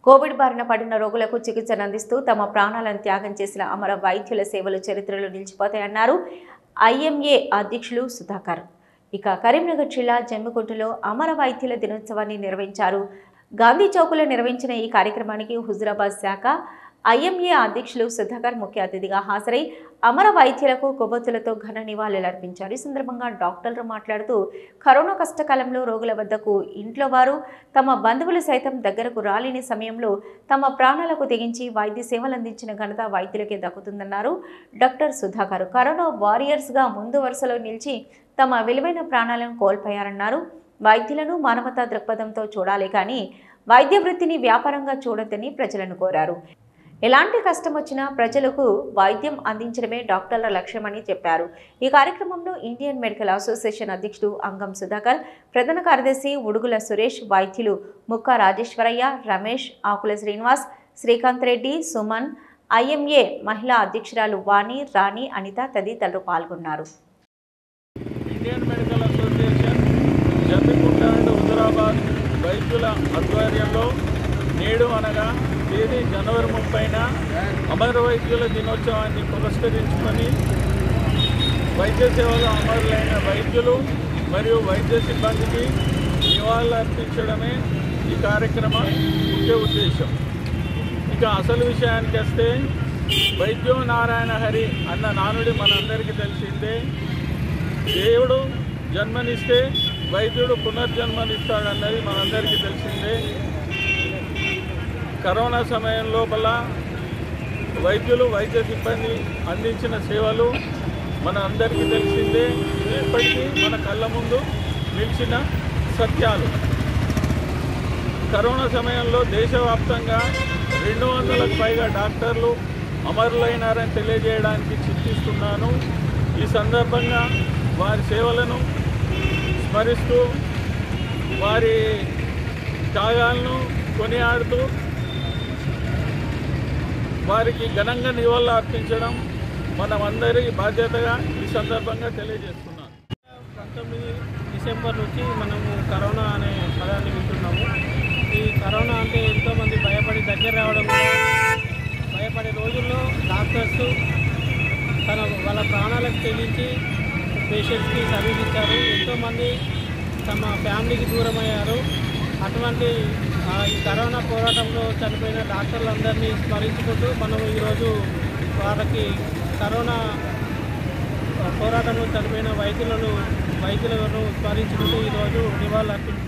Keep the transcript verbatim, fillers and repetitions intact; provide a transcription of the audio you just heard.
Covid బారిన పడిన రోగులకు చికిత్సను అందిస్తూ తమ ప్రాణాలను త్యాగం చేసిన అమర వైద్యుల సేవలు చరిత్రలో నిలిచిపోతాయన్నారు ఐఎంఏ అధ్యక్షులు సుధాకర్. ఇక కరీంనగర్ జిల్లా జమ్మికుంటలో అమర వైద్యుల దినోత్సవాన్ని నిర్వహించారు. గాంధీ చౌక్లో నిర్వహించిన ఈ కార్యక్రమానికి హుజురాబాద్ శాఖ ఐఎంఏ అధ్యక్షులు సుధాకర్ ముఖ్య అతిథిగా హాజరై అమర వైద్యులకు కొవ్వొత్తులతో ఘన నివాళులర్పించారు. ఈ సందర్భంగా డాక్టర్లు మాట్లాడుతూ కరోనా కష్టకాలంలో రోగుల వద్దకు ఇంట్లో వారు తమ బంధువులు సైతం దగ్గరకు రాలేని సమయంలో తమ ప్రాణాలకు తెగించి వైద్య సేవలు అందించిన ఘనత వైద్యులకే దక్కుతుందన్నారు డాక్టర్ సుధాకర్. కరోనా వారియర్స్గా ముందు వరుసలో నిలిచి తమ విలువైన ప్రాణాలను కోల్పోయారన్నారు. వైద్యులను మానవతా దృక్పథంతో చూడాలి కానీ వైద్య వృత్తిని వ్యాపారంగా చూడొద్దని ప్రజలను కోరారు. ఎలాంటి కష్టం వచ్చినా ప్రజలకు వైద్యం అందించడమే డాక్టర్ల లక్ష్యమని చెప్పారు. ఈ కార్యక్రమంలో ఇండియన్ మెడికల్ అసోసియేషన్ అధ్యక్షుడు అంగం సుధాకర్, ప్రధాన కార్యదర్శి ఉడుగుల సురేష్, వైద్యులు ముక్కా రాజేశ్వరయ్య, రమేష్, ఆకుల శ్రీనివాస్, శ్రీకాంత్ రెడ్డి, సుమన్, ఐఎంఏ మహిళా అధ్యక్షురాలు వాణి, రాణి, అనిత తదితరులు పాల్గొన్నారు. Indian medical association Jammikunta and Huzurabad వైద్యుల ఆధ్వర్యంలో నేడు అనగా తేదీ జనవరి ముప్పైన అమర వైద్యుల దినోత్సవాన్ని పురస్కరించుకొని వైద్య సేవలు అమరులైన వైద్యులు మరియు వైద్య సిబ్బందికి నివాళులు అర్పించడమే ఈ కార్యక్రమం ముఖ్య ఉద్దేశం. ఇక అసలు విషయానికి వస్తే వైద్యో నారాయణ హరి అన్న నానుడి మనందరికీ తెలిసిందే. దేవుడు జన్మనిస్తే వైద్యుడు పునర్జన్మనిస్తాడన్నది మనందరికీ తెలిసిందే. కరోనా సమయం లోపల వైద్యులు వైద్య సిబ్బంది అందించిన సేవలు మన అందరికీ తెలిసిందే. ఇప్పటికీ మన కళ్ళ ముందు నిలిచిన సత్యాలు. కరోనా సమయంలో దేశవ్యాప్తంగా రెండు వందలకు పైగా డాక్టర్లు అమరులైనారని తెలియజేయడానికి చింతిస్తున్నాను. ఈ సందర్భంగా వారి సేవలను స్మరిస్తూ వారి త్యాగాలను కొనియాడుతూ వారికి ఘనంగా నివాళులు అర్పించడం మనం అందరి బాధ్యతగా ఈ సందర్భంగా తెలియజేస్తున్నాం. పంతొమ్మిది డిసెంబర్ నుంచి మనము కరోనా అనే పదాన్ని వింటున్నాము. ఈ కరోనా అంటే ఎంతోమంది భయపడి దగ్గర రావడం కూడా భయపడే రోజుల్లో డాక్టర్స్ తన వాళ్ళ ప్రాణాలకు తెగించి పేషెంట్స్కి సర్వీస్ ఇచ్చారు. ఎంతోమంది తమ ఫ్యామిలీకి దూరం అయ్యారు. అటువంటి ఈ కరోనా పోరాటంలో చనిపోయిన డాక్టర్లందరినీ స్మరించుకుంటూ మనం ఈరోజు వాళ్ళకి కరోనా పోరాటంలో చనిపోయిన వైద్యులను వైద్యులను స్మరించుకుంటూ ఈరోజు నివాళులు అర్పించారు.